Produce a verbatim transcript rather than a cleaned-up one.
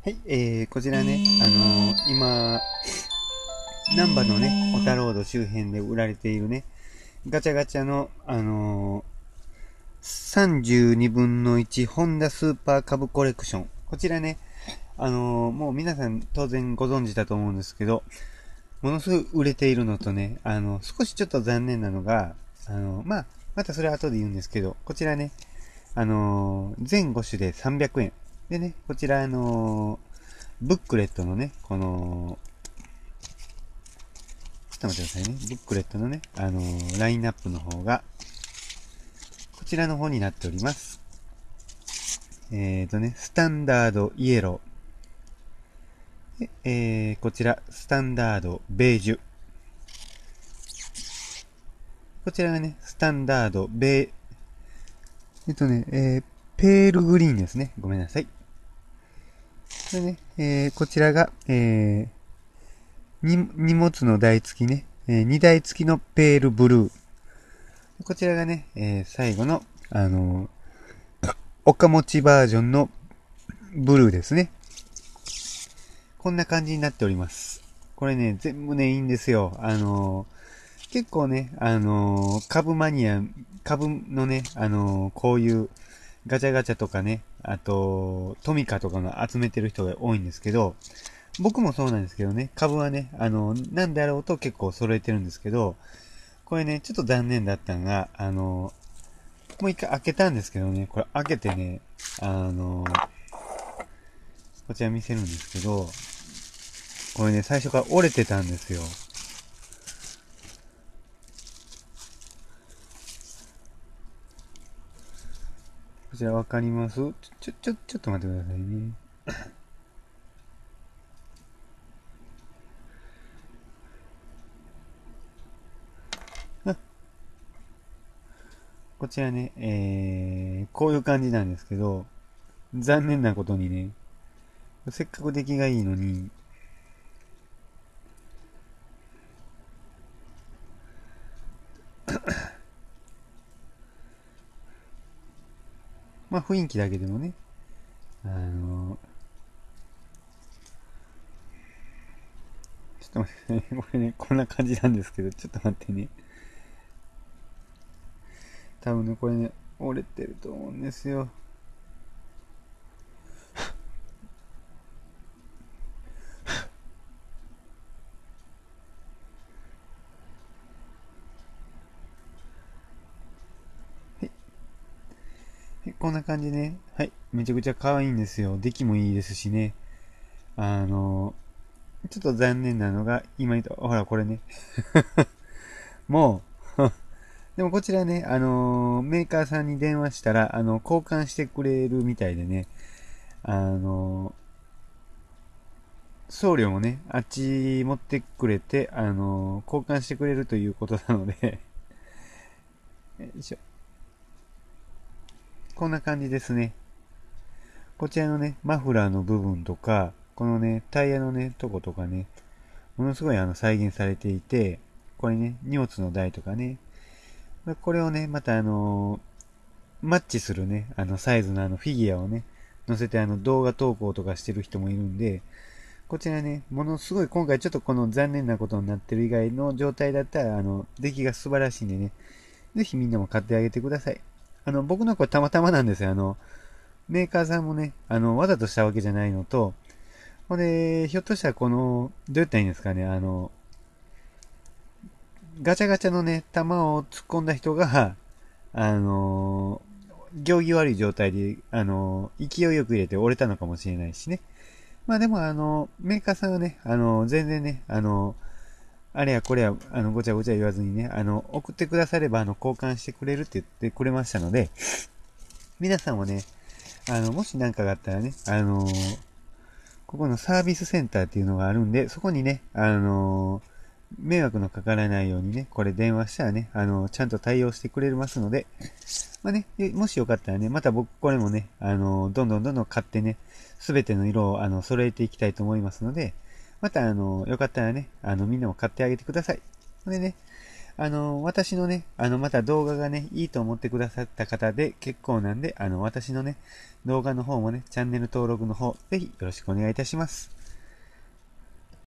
はい、えー、こちらね、あのー今、難波のね、小田ロード周辺で売られているね、ガチャガチャの、あのーさんじゅうにぶんのいちホンダスーパーカブコレクション。こちらね、あのーもう皆さん当然ご存知だと思うんですけど、ものすごい売れているのとね、あの、少しちょっと残念なのが、あの、まあ、またそれは後で言うんですけど、こちらね、あのー全ご種でさんびゃくえん。でね、こちらあのーブックレットのね、この、ちょっと待ってくださいね。ブックレットのね、あのーラインナップの方が、こちらの方になっております。えーとね、スタンダードイエロー。えー、こちら、スタンダードベージュ。こちらがね、スタンダードベー、えっとね、えー、ペールグリーンですね。ごめんなさい。でね、えー、こちらが、えー、に、荷物の台付きね、えー、にだい付きのペールブルー。こちらがね、えー、最後の、あのー、岡持ちバージョンのブルーですね。こんな感じになっております。これね、全部ね、いいんですよ。あのー、結構ね、あのー、株マニア、株のね、あのー、こういうガチャガチャとかね、あと、トミカとかの集めてる人が多いんですけど、僕もそうなんですけどね、株はね、あの、なんであろうと結構揃えてるんですけど、これね、ちょっと残念だったのが、あの、もう一回開けたんですけどね、これ開けてね、あの、こちら見せるんですけど、これね、最初から折れてたんですよ。こちらわかります？ちょ、ちょ、ちょ、ちょっと待ってくださいね。あ、こちらね、えー、こういう感じなんですけど、残念なことにね、せっかく出来がいいのに、まあ雰囲気だけでもね、あの、ちょっと待ってね、これね、こんな感じなんですけど、ちょっと待ってね。多分ね、これね、折れてると思うんですよ。はい。こんな感じね。はい。めちゃくちゃ可愛いんですよ。出来もいいですしね。あの、ちょっと残念なのが、今言った、ほら、これね。もう、でもこちらね、あのーメーカーさんに電話したら、あの、交換してくれるみたいでね、あのー送料もね、あっち持ってくれて、あのー交換してくれるということなのでよいしょ。こんな感じですね。こちらのね、マフラーの部分とか、このね、タイヤのね、とことかね、ものすごいあの再現されていて、これね、荷物の台とかね、これをね、またあのーマッチするね、あのサイズのあのフィギュアをね、載せてあの動画投稿とかしてる人もいるんで、こちらね、ものすごい今回ちょっとこの残念なことになってる以外の状態だったら、あの、出来が素晴らしいんでね、ぜひみんなも買ってあげてください。あの、僕のこれたまたまなんですよ。あの、メーカーさんもね、あの、わざとしたわけじゃないのと、ほんで、ひょっとしたらこの、どうやったらいいんですかね、あの、ガチャガチャのね、弾を突っ込んだ人が、あの行儀悪い状態で、あの勢いよく入れて折れたのかもしれないしね。まあでも、あのメーカーさんはね、あの全然ね、あのあれやこれや、あの、ごちゃごちゃ言わずにね、あの、送ってくだされば、あの、交換してくれるって言ってくれましたので、皆さんもね、あの、もし何かがあったらね、あのここのサービスセンターっていうのがあるんで、そこにね、あの迷惑のかからないようにね、これ電話したらね、あのちゃんと対応してくれますので、まあね、もしよかったらね、また僕これもね、あのどんどんどんどん買ってね、すべての色をあの揃えていきたいと思いますので、またあのよかったらね、あのみんなも買ってあげてください。でね、 あの、私のね、あの、また動画がね、いいと思ってくださった方で結構なんで、あの、私のね、動画の方もね、チャンネル登録の方、ぜひよろしくお願いいたします。